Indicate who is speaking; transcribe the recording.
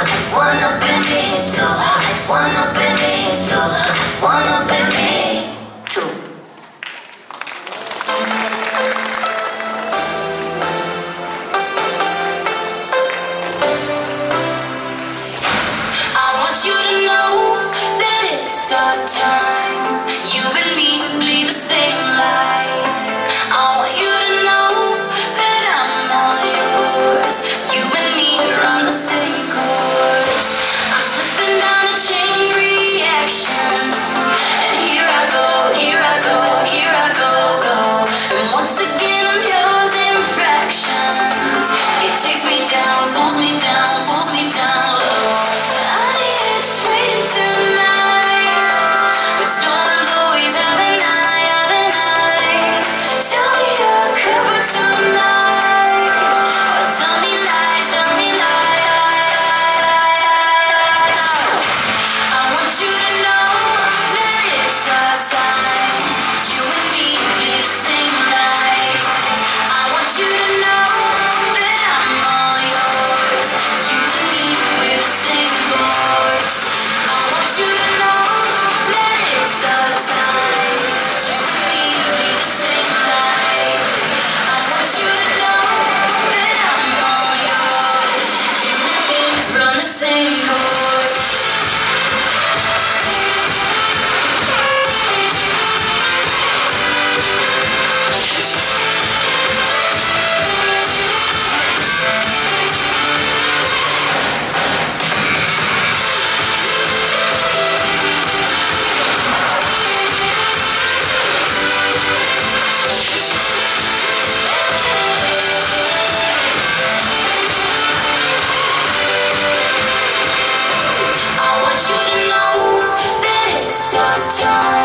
Speaker 1: I wanna be me too. I wanna be me too. I wanna be me too. I want you to know that it's our time. You and me bleed the same light. I want you to know that I'm all yours. You and me run the same course. I'm slipping down a chain reaction, and here I go, here I go, here I go, go. And once again I'm yours in fractions. It takes me down, pulls me down, pulls me down low. It's waiting tonight, but storms always have the night. Tell me to cover tonight, or tell me lies, tell me lies. I want you to know that it's our time. You and me missing light. I want you to know that I'm all yours. You and me will sing chords. I want you to know that it's our time. You and me missing light. I want you to know that I'm all yours. You and me run the same course. I want you to know that it's our time.